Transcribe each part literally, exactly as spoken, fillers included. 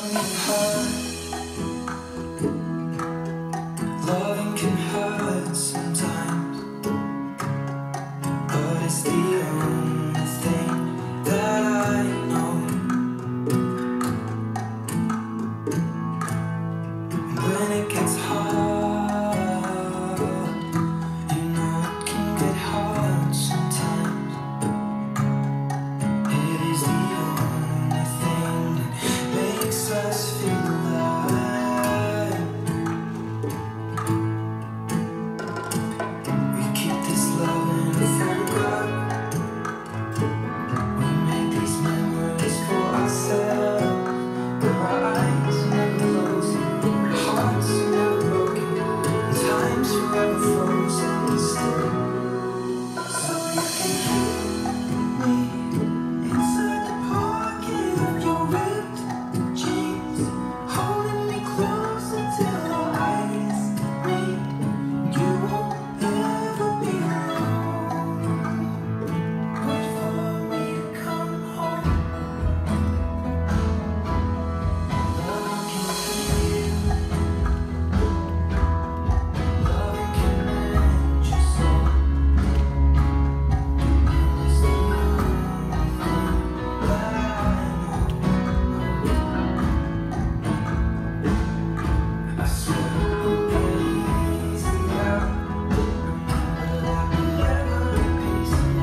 can hurt. Loving can hurt sometimes, but it's the only thing that I know. When it gets hard, you know it can get hard sometimes. It is the only thing that makes us feel alive. We keep this love in a photograph. We make these memories for ourselves, but our eyes never close. Hearts are never broken, time's forever frozen still. So you can keep me inside the pocket of your ripped jeans, holding me close until our eyes meet. You won't ever be alone. Wait for me to come home. Love can heal. Love can mend your soul. It's the only thing that I know. I swear it will get easier. Remember that we never repeat it.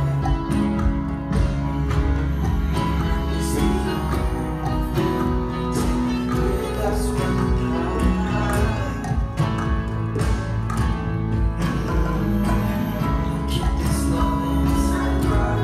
It's the only thing. Take me with us when we fly. Keep this love inside right.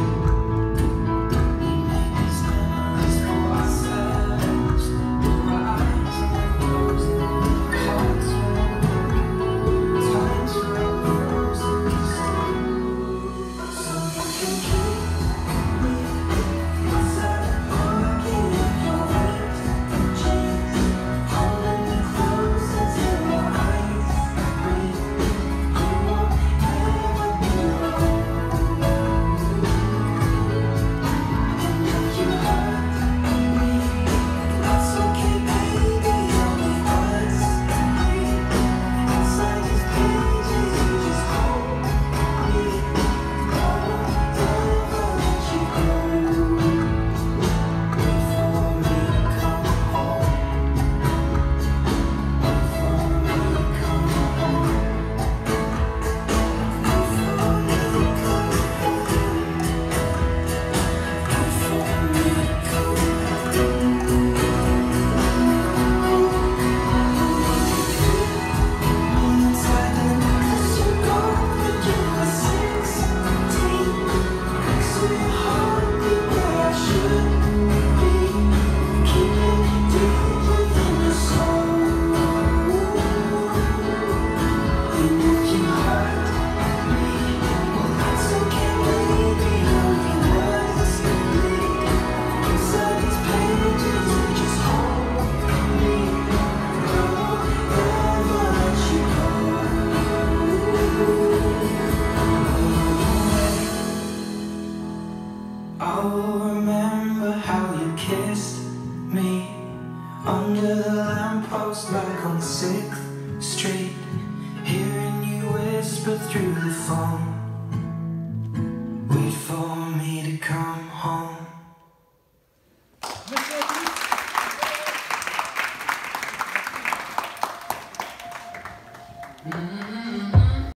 We make these memories for ourselves. Our eyes never close, hearts never broken, time's forever frozen still. So you can keep me inside the pocket of your ripped jeans, holding me close until our eyes meet. You won't ever be alone. And if you hurt me, that's okay, baby. Only us three. Inside these pages, you just hold me. I won't ever let you go. Wait for me to come home. Wait for me to come home. Wait for me to come home. Wait for me to come home. Inside the night you go, thinking we're sixteen. Next to your heartbeat where I should be. Keeping it deep within your soul. And if you hurt me, well that's okay, baby. Only words bleed. Inside these pages, you just hold me. I won't ever let you go. I will remember how you kissed me under the lamppost back on sixth street, hearing you whisper through the phone. Wait for me to come home. Mhm.